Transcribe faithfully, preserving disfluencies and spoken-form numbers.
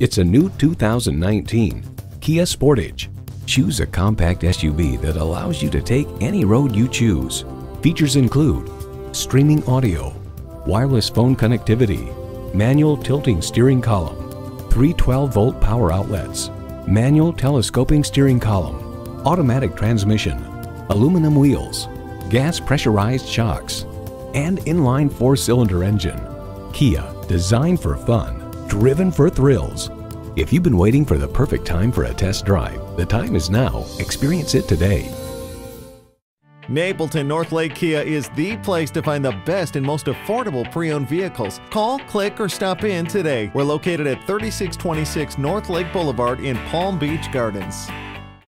It's a new two thousand nineteen Kia Sportage. Choose a compact S U V that allows you to take any road you choose. Features include streaming audio, wireless phone connectivity, manual tilting steering column, three twelve volt power outlets, manual telescoping steering column, automatic transmission, aluminum wheels, gas pressurized shocks, and inline four-cylinder engine. Kia, designed for fun, driven for thrills. If you've been waiting for the perfect time for a test drive, the time is now. Experience it today. Napleton Northlake Kia is the place to find the best and most affordable pre-owned vehicles. Call, click, or stop in today. We're located at thirty-six twenty-six Northlake Boulevard in Palm Beach Gardens.